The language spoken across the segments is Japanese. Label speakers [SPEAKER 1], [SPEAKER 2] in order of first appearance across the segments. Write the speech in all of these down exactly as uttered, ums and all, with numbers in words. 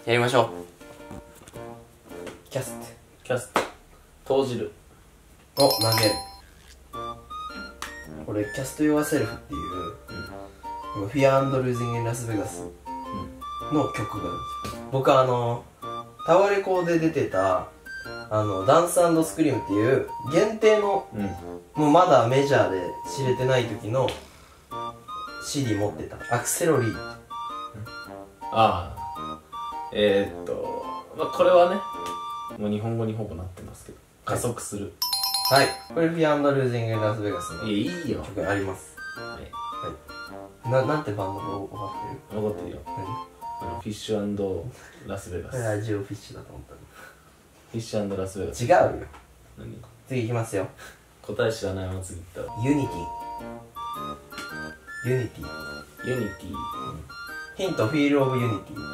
[SPEAKER 1] やりましょう。キャスト
[SPEAKER 2] キャスト投じる。
[SPEAKER 1] お、投げる。これキャスト・ヨア・セルフっていう、うん、フィア・アンド・ルージング・イン・ラスベガスの曲があるんですよ。僕はあのタワレコで出てたあのダンス&スクリームっていう限定の、うん、もうまだメジャーで知れてない時の シーディー 持ってたアクセロリー、うん、
[SPEAKER 2] ああえー、っとまあこれはねもう日本語にほぼなってますけど、加速する。
[SPEAKER 1] はい、これフィア・アンド・ルージング・ラスベガスの
[SPEAKER 2] いやいいよ
[SPEAKER 1] 曲あります。はい、はい、な、なんてバンドが分かってる？
[SPEAKER 2] 分かってるよ。あのフィッシュ&ラスベガス。
[SPEAKER 1] ラジオフィッシュだと思ったの。
[SPEAKER 2] フィッシュ&ラスベガス。
[SPEAKER 1] 違うよ。
[SPEAKER 2] 何？
[SPEAKER 1] 次いきますよ。
[SPEAKER 2] 答え知らないまま次いったわ。
[SPEAKER 1] ユニティ。ユニティ。
[SPEAKER 2] ユニティ、うん、
[SPEAKER 1] ヒント、フィール・オブ・ユニティ。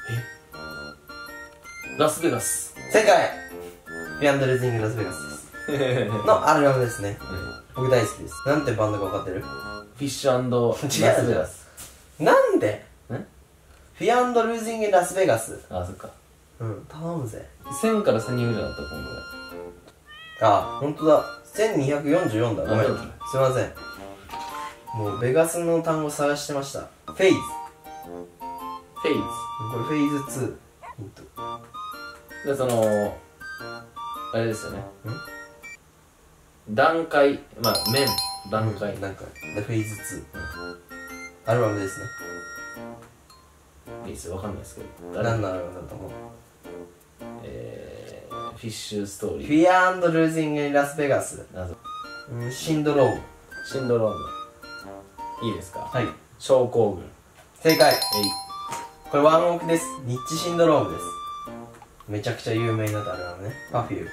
[SPEAKER 2] え？ラスベガス。
[SPEAKER 1] 正解。フィアンド・ルージング・ラスベガスですのアルバムですね、うん、僕大好きです。なんてバンドか分かってる？
[SPEAKER 2] フィッシュ&ラスベガス。
[SPEAKER 1] なんで？ん？フィアンド・ルージング・ラスベガス。
[SPEAKER 2] あ、そっか。
[SPEAKER 1] うん、頼むぜ。
[SPEAKER 2] せんからせんにんぐらいだった、今回。
[SPEAKER 1] あ、ほんとだ。せんにひゃくよんじゅうよんだ。ごめん。すいません。もうベガスの単語探してました。フェイズ。
[SPEAKER 2] フェイズ。
[SPEAKER 1] これフェイズツー。ヒント。
[SPEAKER 2] で、その、あれですよね。ん？段階、まあ、面、段階。
[SPEAKER 1] 段階。で、フェイズツー。アルバムですね。
[SPEAKER 2] いいですよ、わかんないですけど。
[SPEAKER 1] 何のアルバムだと思う？
[SPEAKER 2] えー、フィッシュストーリー。
[SPEAKER 1] フィア&ルージング・ラスベガス。うん、シンドローム。
[SPEAKER 2] シンドローム。いいですか？はい。症候群。
[SPEAKER 1] 正解。えい。これワンオクです。ニッチシンドロームです。めちゃくちゃ有名になったアルバムね。パフューム。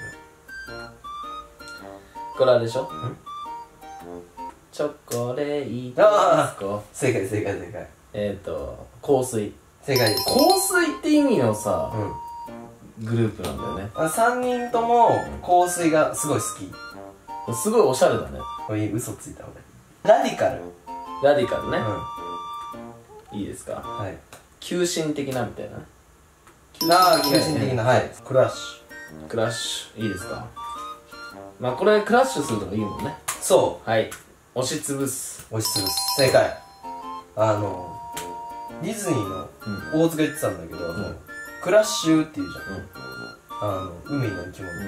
[SPEAKER 2] これあれでしょ？ん？チョコレート。ああ、
[SPEAKER 1] 正解正解正解。
[SPEAKER 2] えっと、香水。
[SPEAKER 1] 正解です。
[SPEAKER 2] 香水って意味のさ、うん、グループなんだよね。
[SPEAKER 1] あ、さんにんとも香水がすごい好
[SPEAKER 2] き。すごいおしゃれだね。
[SPEAKER 1] これ嘘ついた俺。ラディカル。
[SPEAKER 2] ラディカルね。うん。いいですか？
[SPEAKER 1] はい。
[SPEAKER 2] 急進的なみたいな。
[SPEAKER 1] ああ、急進的な、はい。クラッシ
[SPEAKER 2] ュ。クラッシュ。いいですか？まあこれクラッシュするとかいいもんね。
[SPEAKER 1] そう。
[SPEAKER 2] はい。押しつぶす。
[SPEAKER 1] 押しつぶす。正解。あの、ディズニーの大塚言ってたんだけど、うん、クラッシュって言うじゃん。うん、あの、海の生き物。うん、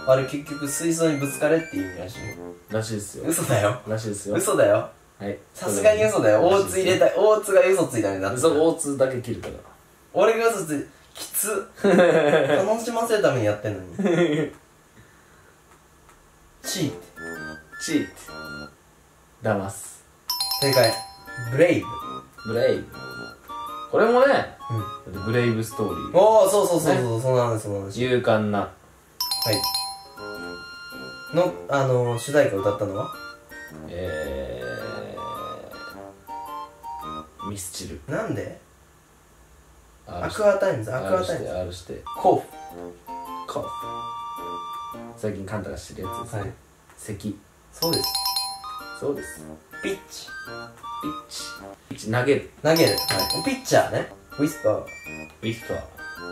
[SPEAKER 1] あれ結局水槽にぶつかれって意味らしいよ。
[SPEAKER 2] らしいですよ。
[SPEAKER 1] 嘘だよ。
[SPEAKER 2] らしいですよ。
[SPEAKER 1] 嘘だよ。はい。さすがに嘘だよ。大津入れたい。大津が嘘ついたみたいになって。
[SPEAKER 2] そう、大津だけ切るから。
[SPEAKER 1] 俺が嘘ついきつ楽しませるためにやってんのにチート
[SPEAKER 2] チート騙す。
[SPEAKER 1] 正解。ブレイブ。
[SPEAKER 2] ブレイブ。これもね、うん、ブレイブストーリー。
[SPEAKER 1] おお、そうそうそうそう、ね、そうなんです、そうなんです。
[SPEAKER 2] 勇敢な。
[SPEAKER 1] はいの、あのー、主題歌を歌ったのは
[SPEAKER 2] えー、ミスチル。
[SPEAKER 1] なんで？アクアタイムズ、アクアタイムズ。
[SPEAKER 2] あるして。
[SPEAKER 1] コーフ。
[SPEAKER 2] コーフ。最近カンタがしてるやつですね。はい。咳。
[SPEAKER 1] そうです。
[SPEAKER 2] そうです。
[SPEAKER 1] ピッチ。
[SPEAKER 2] ピッチ。ピッチ投げる。
[SPEAKER 1] 投げる。はい。ピッチャーね。ウィスパー。
[SPEAKER 2] ウィスパー。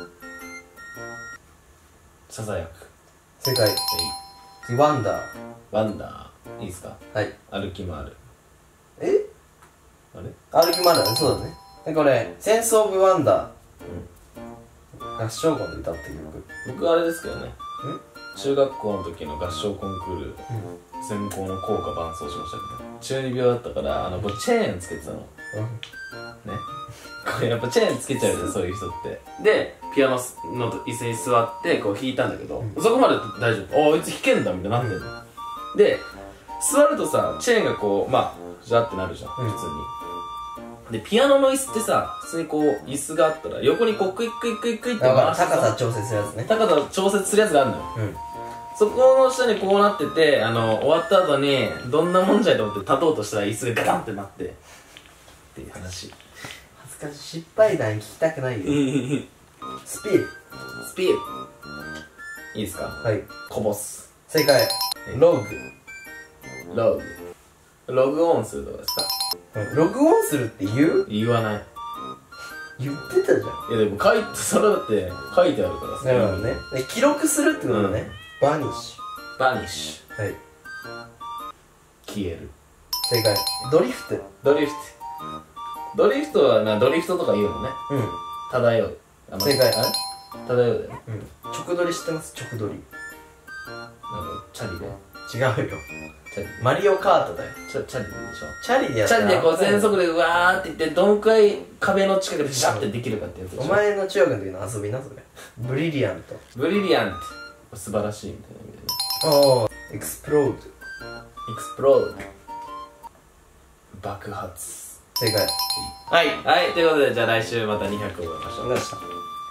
[SPEAKER 2] ささやく。
[SPEAKER 1] 正解。次、ワンダー。
[SPEAKER 2] ワンダー。いいですか？
[SPEAKER 1] はい。
[SPEAKER 2] 歩き回る。
[SPEAKER 1] え？
[SPEAKER 2] あれ？
[SPEAKER 1] 歩き回るね、そうだね。で、これ、センスオブワンダー。合唱コンで歌った曲。
[SPEAKER 2] 僕あれですけどね、中学校の時の合唱コンクール、うん、専攻の校歌伴奏しましたけど、中二病だったからあの僕チェーンつけてたの、うん、ねこれやっぱチェーンつけちゃうよね、そういう人って。でピアノの椅子に座ってこう弾いたんだけど、うん、そこまで大丈夫。ああいつ弾けんだみたいになってるの、うん、で座るとさチェーンがこうまあジャってなるじゃん、うん、普通に。で、ピアノの椅子ってさ、普通にこう、椅子があったら、横にこう、クイックイックイックイって回して、
[SPEAKER 1] 高さ調節するやつね。
[SPEAKER 2] 高さ調節するやつがあるのよ。うん。そこの下にこうなってて、あの、終わった後に、どんなもんじゃいと思って立とうとしたら椅子がガタンってなって、っていう話。
[SPEAKER 1] 恥ずかしい。失敗談聞きたくないよ。スピール。
[SPEAKER 2] スピール。いいですか？
[SPEAKER 1] はい。
[SPEAKER 2] こぼす。
[SPEAKER 1] 正解。ログ。
[SPEAKER 2] ログ。ログオンするとかですか？
[SPEAKER 1] ログオンするって言う？
[SPEAKER 2] 言わない。
[SPEAKER 1] 言ってたじゃん。
[SPEAKER 2] いやでも書いて、それだって書いてあるからさ。
[SPEAKER 1] だからね、で記録するってことね、うん、バニッシ
[SPEAKER 2] ュ。バニッシ
[SPEAKER 1] ュ。はい。
[SPEAKER 2] 消える。
[SPEAKER 1] 正解。ドリフト。
[SPEAKER 2] ドリフト。ドリフトはな、ドリフトとか言うもんね。
[SPEAKER 1] うん。
[SPEAKER 2] 漂う。
[SPEAKER 1] 正解。
[SPEAKER 2] あれ漂うだよね。
[SPEAKER 1] うん。直撮り知ってます？直撮り。
[SPEAKER 2] なんか、チャリで。
[SPEAKER 1] 違うよ。
[SPEAKER 2] チャリ。
[SPEAKER 1] マリオカートだよ。
[SPEAKER 2] チャチャリでしょ。
[SPEAKER 1] チャリでやったら。
[SPEAKER 2] チャリでこう全速でうわーっていって、どんくらい壁の近くでシャッてできるかってやつでしょ。
[SPEAKER 1] お前の中学の時の遊びな、それ。ブリリアント。
[SPEAKER 2] ブリリアント。素晴らしいみたいな意味でね。
[SPEAKER 1] おー。エクスプロード。エ
[SPEAKER 2] クスプロード。爆発。
[SPEAKER 1] 正解。
[SPEAKER 2] はい。はい。ということで、じゃあ来週またにひゃく覚えましょう。
[SPEAKER 1] お願いします。